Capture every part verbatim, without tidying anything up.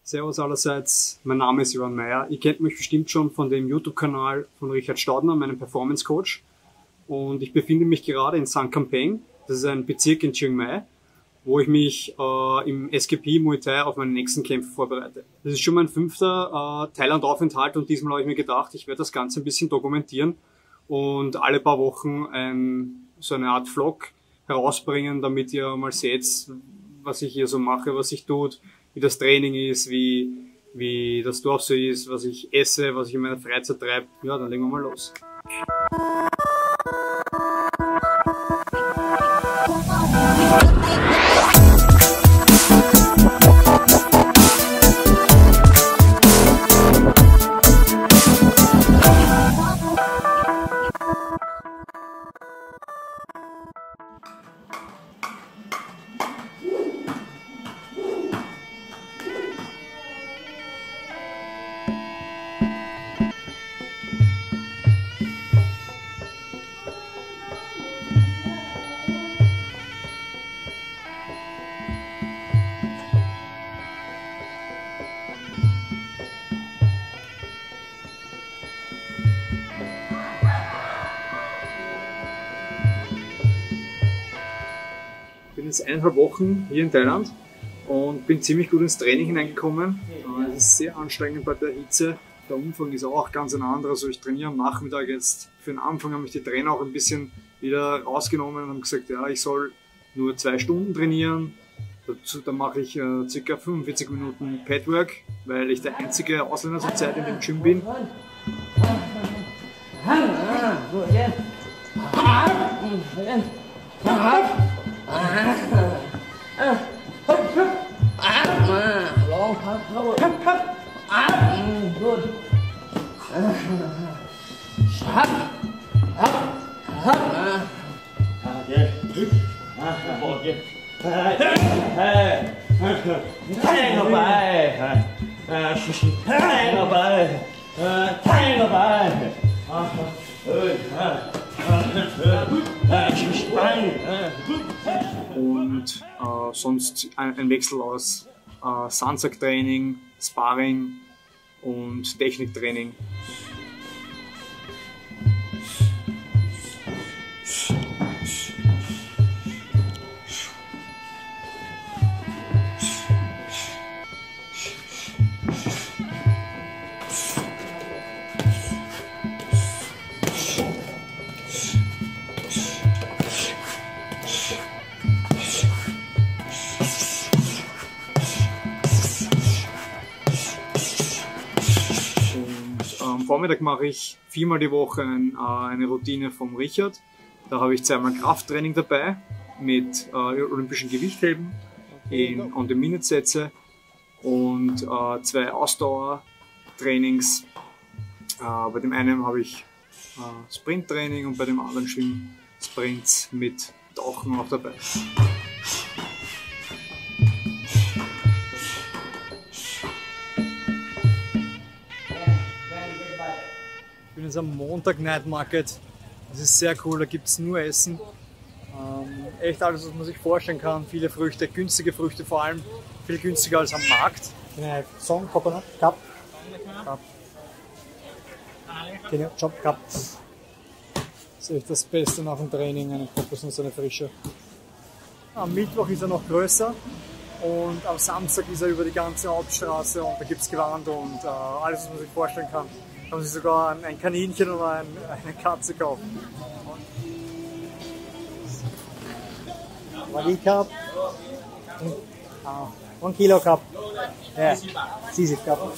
Servus allerseits, mein Name ist Johann Meyer. Ihr kennt mich bestimmt schon von dem YouTube-Kanal von Richard Staudner, meinem Performance-Coach. Und ich befinde mich gerade in San Kamphaeng, das ist ein Bezirk in Chiang Mai, wo ich mich äh, im S K P Muay Thai auf meine nächsten Kämpfe vorbereite. Das ist schon mein fünfter äh, Thailand-Aufenthalt und diesmal habe ich mir gedacht, ich werde das Ganze ein bisschen dokumentieren und alle paar Wochen ein, so eine Art Vlog herausbringen, damit ihr mal seht, was ich hier so mache, was ich tut, wie das Training ist, wie, wie das Dorf so ist, was ich esse, was ich in meiner Freizeit treibe. Ja, dann legen wir mal los. Ich bin jetzt eineinhalb Wochen hier in Thailand und bin ziemlich gut ins Training hineingekommen. Es ist sehr anstrengend bei der Hitze. Der Umfang ist auch ganz ein anderer. Also ich trainiere am Nachmittag jetzt. Für den Anfang haben mich die Trainer auch ein bisschen wieder rausgenommen und haben gesagt, ja, ich soll nur zwei Stunden trainieren. Dazu, dann mache ich äh, ca. fünfundvierzig Minuten Padwork, weil ich der einzige Ausländer zurzeit in dem Gym bin. Und äh, sonst ein, ein Wechsel aus äh, Sandsack-Training, Sparring und Techniktraining. Am Vormittag mache ich viermal die Woche ein, äh, eine Routine vom Richard. Da habe ich zweimal Krafttraining dabei mit äh, olympischen Gewichtheben in On-the-Minute-Sätze und äh, zwei Ausdauertrainings. Äh, bei dem einen habe ich äh, Sprinttraining und bei dem anderen Schwimmsprints mit Tauchen auch dabei. Ich bin jetzt am Montag Night Market. Das ist sehr cool, da gibt es nur Essen. Ähm, echt alles, was man sich vorstellen kann. Viele Früchte, günstige Früchte vor allem. Viel günstiger als am Markt. Song, Coconut, Cup. Cup. Okay, Job Cup. Das ist echt das Beste nach dem Training, eine Kokosnuss, eine frische. Am Mittwoch ist er noch größer. Und am Samstag ist er über die ganze Hauptstraße und da gibt es Gewand und äh, alles, was man sich vorstellen kann. Da kann man sich sogar ein, ein Kaninchen oder ein, eine Katze kaufen. Wadi Cup. Oh, ein Kilo Cup. Ja, Sisi Cup.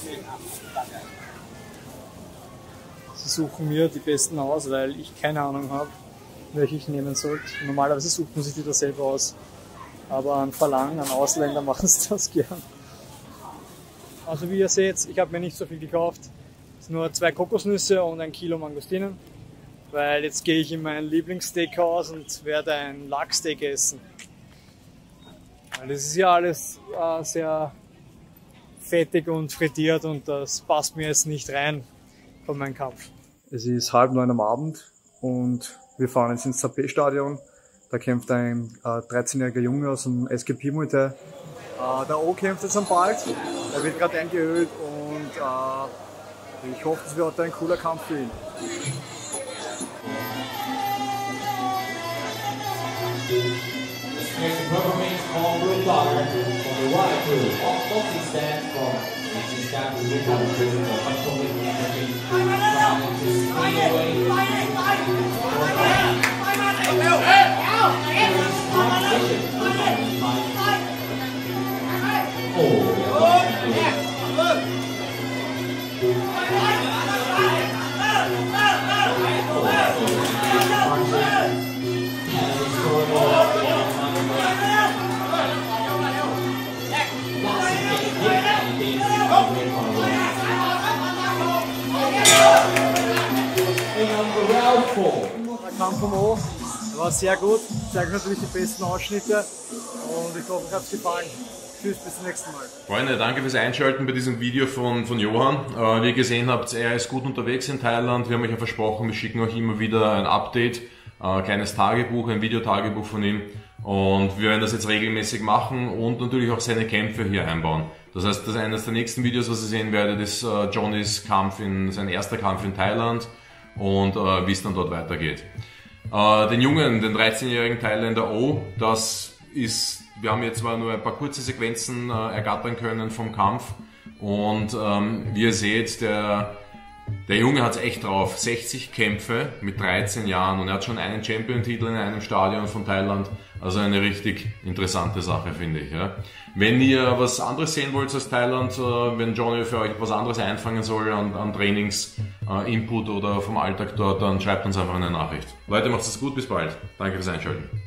Sie suchen mir die besten aus, weil ich keine Ahnung habe, welche ich nehmen sollte. Normalerweise sucht man sich die da selber aus. Aber an Verlangen, an Ausländer machen sie das gern. Also wie ihr seht, ich habe mir nicht so viel gekauft. Es sind nur zwei Kokosnüsse und ein Kilo Mangostinen. Weil jetzt gehe ich in mein Lieblingssteakhouse und werde ein Lachssteak essen. Weil das ist ja alles äh, sehr fettig und frittiert und das passt mir jetzt nicht rein von meinem Kampf. Es ist halb neun am Abend und wir fahren jetzt ins Sapé-Stadion. Da kämpft ein äh, dreizehnjähriger Junge aus dem S K P Muay Thai Äh, der O kämpft jetzt am bald, er wird gerade eingeölt und äh, ich hoffe, es wird ein cooler Kampf für ihn. Next performance on Will Clark from the White Crew. Off boxing stand from Nation Stand to Will Clark for punch complete matching. Der Kampf vom O war sehr gut, zeigt natürlich die besten Ausschnitte und ich hoffe, euch hat es gefallen. Tschüss, bis zum nächsten Mal. Freunde, danke fürs Einschalten bei diesem Video von, von Johann. Äh, wie ihr gesehen habt, er ist gut unterwegs in Thailand. Wir haben euch ja versprochen, wir schicken euch immer wieder ein Update, ein kleines Tagebuch, ein Videotagebuch von ihm. Und wir werden das jetzt regelmäßig machen und natürlich auch seine Kämpfe hier einbauen. Das heißt, das ist eines der nächsten Videos, was ihr sehen werdet, ist äh, Johnnys Kampf, in, sein erster Kampf in Thailand und äh, wie es dann dort weitergeht. Äh, den Jungen, den dreizehnjährigen Thailänder O, das ist, wir haben jetzt zwar nur ein paar kurze Sequenzen äh, ergattern können vom Kampf und ähm, wie ihr seht, der, der Junge hat es echt drauf. sechzig Kämpfe mit dreizehn Jahren und er hat schon einen Champion-Titel in einem Stadion von Thailand. Also eine richtig interessante Sache, finde ich. Ja. Wenn ihr was anderes sehen wollt aus Thailand, äh, wenn Johnny für euch was anderes einfangen soll an, an Trainings, äh, Input oder vom Alltag dort, dann schreibt uns einfach eine Nachricht. Leute, macht's gut, bis bald. Danke fürs Einschalten.